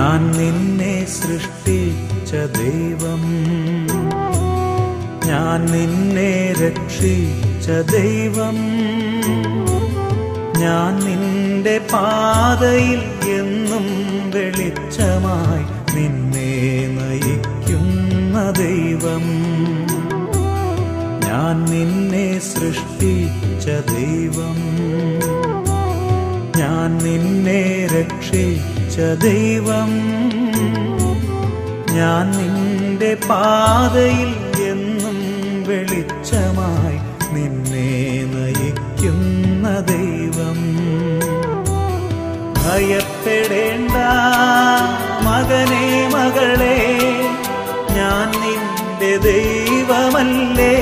ഞാൻ നിന്നെ സൃഷ്ടിച്ച ദൈവം, ഞാൻ നിന്നെ രക്ഷിച്ച ദൈവം, ഞാൻ നിന്റെ പാതയിൽ എന്നും വെളിച്ചമായി നിന്നെ നയിക്കുന്ന ദൈവം. ഞാൻ നിന്നെ സൃഷ്ടിച്ച ദൈവം, ഞാൻ നിന്നെ രക്ഷിച്ച ദൈവം, ഞാൻ നിന്റെ പാതയിൽ എന്നും വെളിച്ചമായി നിന്നെ നയിക്കുന്ന ദൈവം. ഭയപ്പെടേണ്ട മകനേ മകളേ, ഞാൻ നിന്റെ ദൈവമല്ലേ.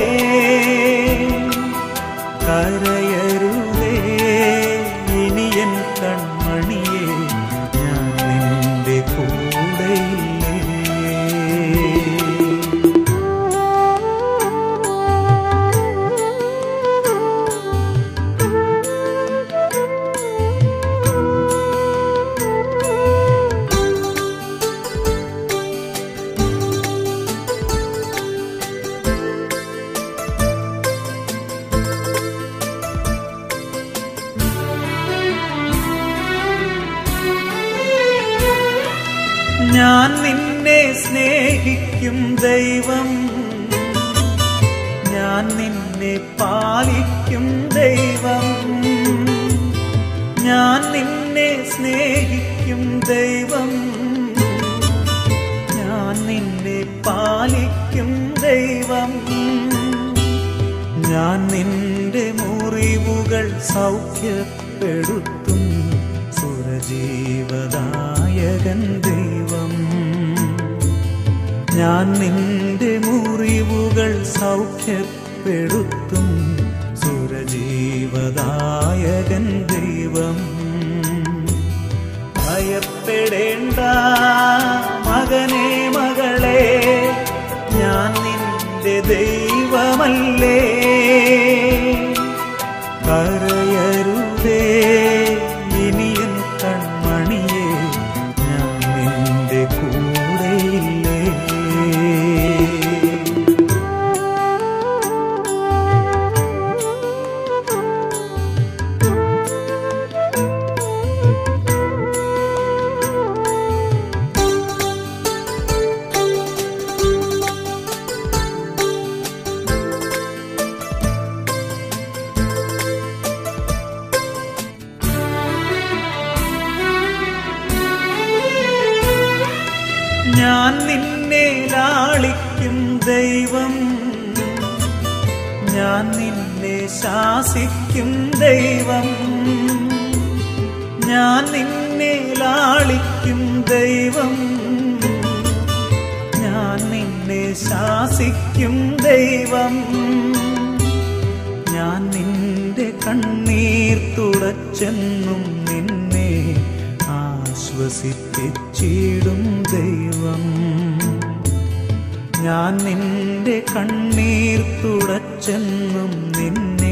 കരയരുതേ ഇനിയൻ കൺമണിയേ, ഞാൻ നിന്റെ കൂടെയില്ലേ. ഞാൻ നിന്നെ സ്നേഹിക്കും ദൈവം, ഞാൻ നിന്നെ പാലിക്കും ദൈവം, ഞാൻ നിന്നെ സ്നേഹിക്കും ദൈവം, ഞാൻ നിന്നെ പാലിക്കും ദൈവം. ഞാൻ നിന്റെ മുറിവുകൾ സൗഖ്യപ്പെടുത്തും സുരജീവദായകൻ ദൈവം. ഞാൻ നിന്റെ മുറിവുകൾ സൗഖ്യപ്പെടുത്തും സുരജീവദായകൻ ദൈവം. ഭയപ്പെടേണ്ട മകനേ മകളേ, ഞാൻ നിന്റെ ദൈവമല്ലേ. കരയരുതേ ഇനിയൻ കൺമണിയേ, ഞാൻ നിന്റെ കൂടെയില്ലേ. ഞാൻ നിന്നെ ലാളിക്കും ദൈവം, ഞാൻ നിന്നെ ശാസിക്കും ദൈവം, ഞാൻ നിന്നെ ലാളിക്കും ദൈവം, ഞാൻ നിന്നെ ശാസിക്കും ദൈവം. ഞാൻ നിന്റെ കണ്ണീർ തുടച്ചെന്നും നിന്നെ ആശ്വസിപ്പിച്ചിടും ദൈവം. ഞാൻ നിന്റെ കണ്ണീർ തുടച്ചെന്നും നിന്നെ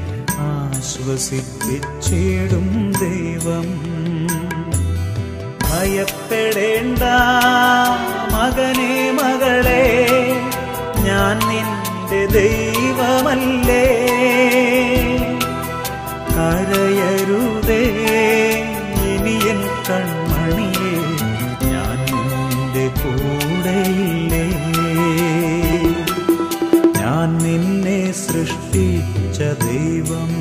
ആശ്വസിപ്പിച്ചിടും ദൈവം. ഭയപ്പെടേണ്ട മകനേ മകളേ, ഞാൻ നിന്റെ ദൈവമല്ലേ. കരയരുതേ ഇനിയൻ കൺമണിയേ, ഞാൻ നിന്റെ കൂടെയില്ലേ. ഞാൻ നിന്നെ സൃഷ്ടിച്ച ദൈവം,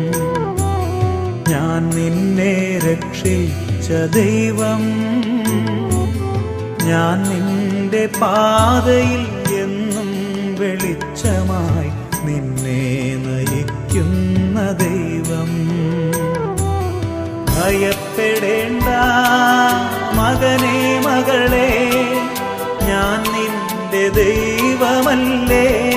ഞാൻ നിന്നെ രക്ഷിച്ച ദൈവം, ഞാൻ നിന്റെ പാതയിൽ എന്നും വെളിച്ചമായി നിന്നെ നയിക്കുന്ന ദൈവം. ഭയപ്പെടേണ്ട മകനേ മകളേ, ഞാൻ നിന്റെ ദൈവമല്ലേ.